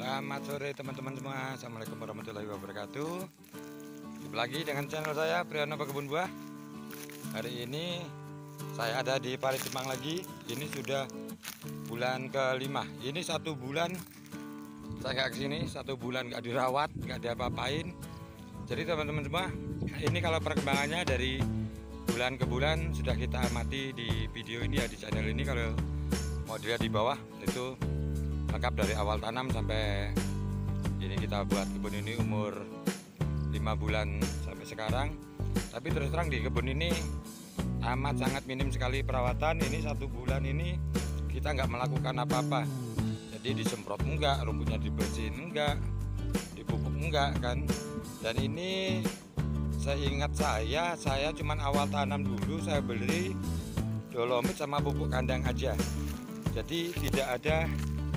Selamat sore teman-teman semua. Assalamualaikum warahmatullahi wabarakatuh. Jumpa lagi dengan channel saya Priyono Kebun Buah. Hari ini saya ada di Parijemang lagi. Ini sudah bulan kelima. Ini 1 bulan saya nggak kesini. 1 bulan nggak dirawat, nggak diapa-apain. Jadi teman-teman semua, ini kalau perkembangannya dari bulan ke bulan sudah kita amati di video ini ya, di channel ini. Kalau mau dilihat di bawah itu lengkap dari awal tanam sampai ini kita buat kebun ini umur 5 bulan sampai sekarang. Tapi terus terang di kebun ini amat sangat minim sekali perawatan. Ini 1 bulan ini kita nggak melakukan apa-apa. Jadi disemprot enggak, rumputnya dibersihin enggak, dipupuk enggak kan. Dan ini seingat saya cuman awal tanam dulu saya beli dolomit sama pupuk kandang aja. Jadi tidak ada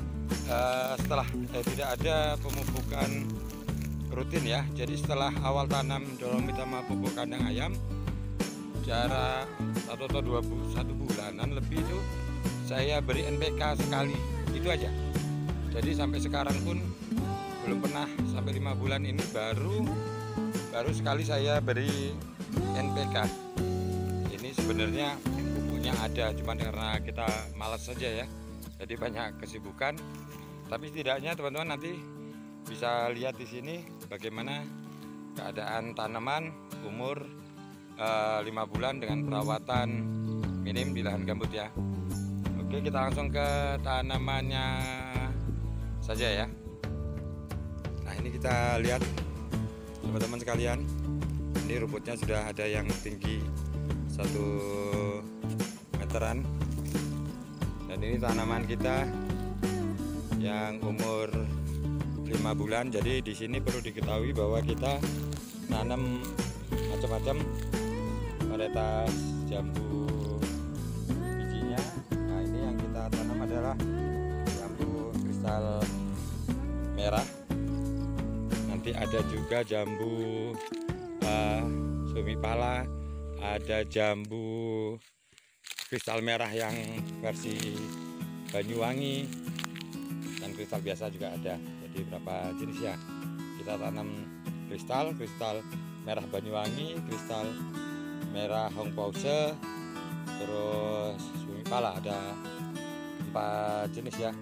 tidak ada pemupukan rutin ya. Jadi setelah awal tanam dolomit sama pupuk kandang ayam, jarak 1 atau 1 bulanan lebih itu saya beri NPK sekali, itu aja. Jadi sampai sekarang pun belum pernah, sampai 5 bulan ini baru sekali saya beri NPK. Ini sebenarnya pupuknya ada, cuman karena kita malas saja ya, jadi banyak kesibukan. Tapi setidaknya teman-teman nanti bisa lihat di sini bagaimana keadaan tanaman umur 5 bulan dengan perawatan minim di lahan gambut ya. Oke, kita langsung ke tanamannya saja ya. Nah, ini kita lihat teman-teman sekalian, ini rumputnya sudah ada yang tinggi 1 meteran. Dan ini tanaman kita yang umur 5 bulan. Jadi di sini perlu diketahui bahwa kita nanam macam-macam varietas jambu bijinya. Nah, ini yang kita tanam adalah jambu kristal merah. Nanti ada juga jambu sumi pala, ada jambu kristal merah yang versi Banyuwangi, dan kristal biasa juga ada. Jadi berapa jenis ya kita tanam: kristal merah Banyuwangi, kristal merah Hongpause, terus sumi pala, ada 4 jenis ya.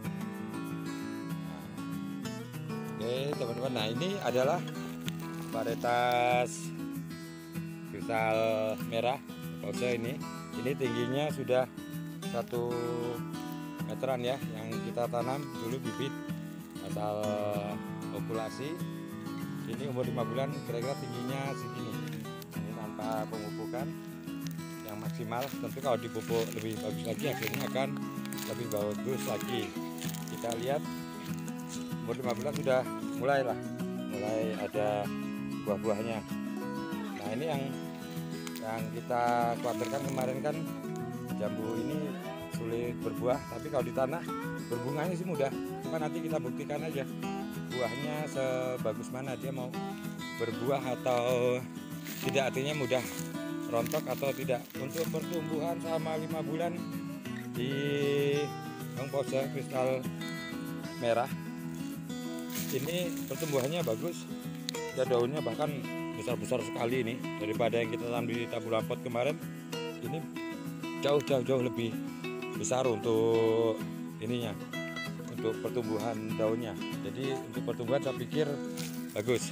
Oke teman-teman, nah ini adalah varietas kristal merah Hongpause. Ini tingginya sudah 1 meteran ya, yang kita tanam dulu bibit asal populasi. Ini umur 5 bulan kira-kira tingginya segini. Ini tanpa pemupukan yang maksimal. Tentu kalau dipupuk lebih bagus lagi hasilnya akan lebih bagus lagi. Kita lihat umur 5 bulan sudah mulai ada buah-buahnya. Nah, ini yang kita khawatirkan kemarin kan jambu ini sulit berbuah, tapi kalau di tanah berbunganya sih mudah. Cuma nanti kita buktikan aja buahnya sebagus mana, dia mau berbuah atau tidak, artinya mudah rontok atau tidak. Untuk pertumbuhan selama 5 bulan di Hongpause kristal merah ini pertumbuhannya bagus, dan daunnya bahkan besar-besar sekali ini daripada yang kita tanam di tabur pot kemarin. Ini jauh lebih besar untuk ininya, untuk pertumbuhan daunnya. Jadi untuk pertumbuhan saya pikir bagus.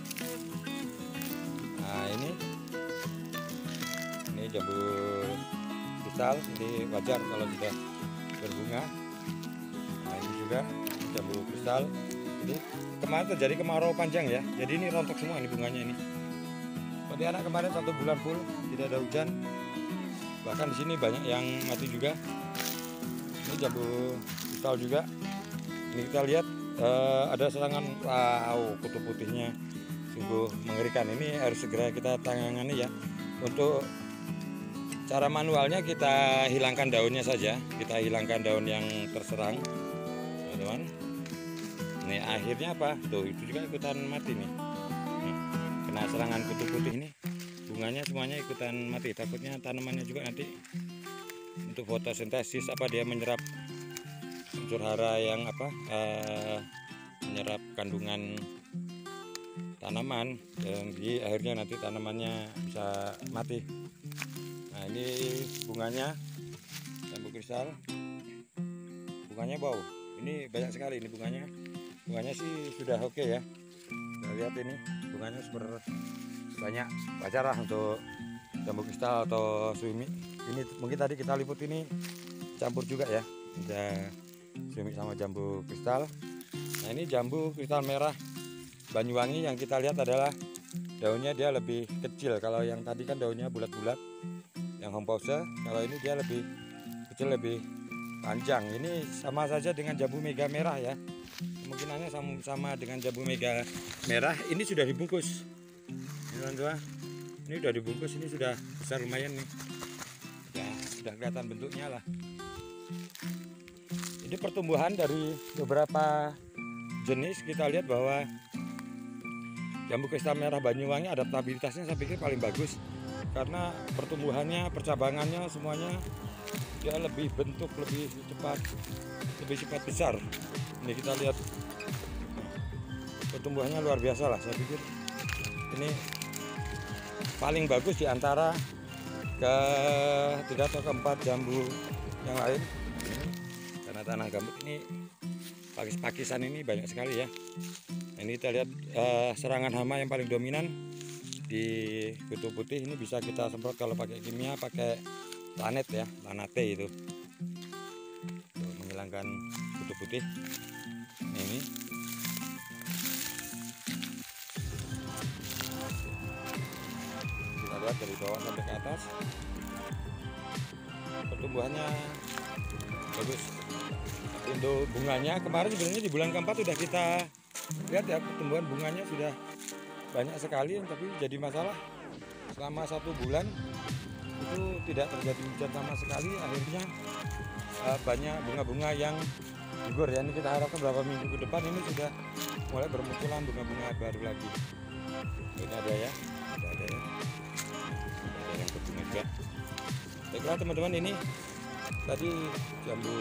Nah, ini jambu kristal, ini wajar kalau sudah berbunga. Nah, ini juga jambu kristal. Ini kemarin terjadi kemarau panjang ya, jadi ini rontok semua ini bunganya ini. Pada anak kemarin 1 bulan full tidak ada hujan, bahkan di sini banyak yang mati juga. Ini jambu kristal juga. Ini kita lihat ada serangan, kutu putihnya sungguh mengerikan. Ini harus segera kita tangani ya. Untuk cara manualnya kita hilangkan daunnya saja, kita hilangkan daun yang terserang, teman-teman. Ini akhirnya apa? Tuh, itu juga ikutan mati nih. Kena serangan kutu putih ini, bunganya semuanya ikutan mati. Takutnya tanamannya juga nanti untuk fotosintesis dia menyerap unsur hara yang menyerap kandungan tanaman dan akhirnya nanti tanamannya bisa mati. Nah, ini bunganya jambu kristal, bunganya bau, ini banyak sekali ini bunganya. Bunganya sih sudah oke ya. Kita lihat ini bunganya banyak, wajar lah untuk jambu kristal atau sumi. Ini mungkin tadi kita liput ini campur juga ya, ada sumi sama jambu kristal. Nah, ini jambu kristal merah Banyuwangi yang kita lihat adalah daunnya dia lebih kecil. Kalau yang tadi kan daunnya bulat-bulat, yang home pause. Kalau ini dia lebih kecil, lebih panjang. Ini sama saja dengan jambu mega merah ya. Kemungkinannya sama dengan jambu mega merah. Ini sudah dibungkus. Ini teman-teman, ini sudah dibungkus. Ini sudah besar lumayan nih. Ya, sudah kelihatan bentuknya lah. Ini pertumbuhan dari beberapa jenis. Kita lihat bahwa jambu kristal merah Banyuwangi adaptabilitasnya saya pikir paling bagus karena pertumbuhannya, percabangannya semuanya dia lebih bentuk, lebih cepat besar. Ini kita lihat pertumbuhannya luar biasa lah. Saya pikir ini paling bagus di antara ketiga atau keempat jambu yang lain. Karena tanah gambut ini pakis-pakisan ini banyak sekali ya. Ini kita lihat serangan hama yang paling dominan di kutu putih. Ini bisa kita semprot kalau pakai kimia, pakai Lanet ya, Lanate itu untuk menghilangkan kutu putih. Ini kita lihat dari bawah sampai ke atas, pertumbuhannya bagus. Untuk bunganya kemarin sebenarnya di bulan keempat sudah kita lihat ya, pertumbuhan bunganya sudah banyak sekali, tapi jadi masalah selama 1 bulan itu tidak terjadi hujan sama sekali. Akhirnya banyak bunga-bunga yang gugur ya. Ini kita harapkan beberapa minggu ke depan ini sudah mulai bermunculan bunga-bunga baru lagi. Ini ada ya, ada yang berbunga juga. Baiklah teman-teman, ini tadi jambu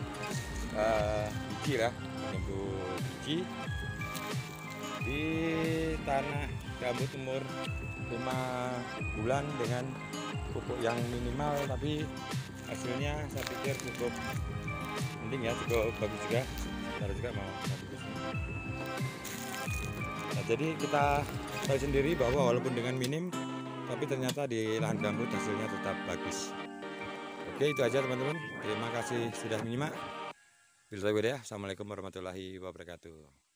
biji lah, jambu biji di tanah gambut umur 5 bulan dengan pupuk yang minimal, tapi hasilnya saya pikir cukup penting ya, cukup bagus juga. Cara juga mau bagus. Nah, jadi kita tahu sendiri bahwa walaupun dengan minim, tapi ternyata di lahan gambut hasilnya tetap bagus. Oke, itu aja teman-teman. Terima kasih sudah menyimak. Assalamualaikum warahmatullahi wabarakatuh.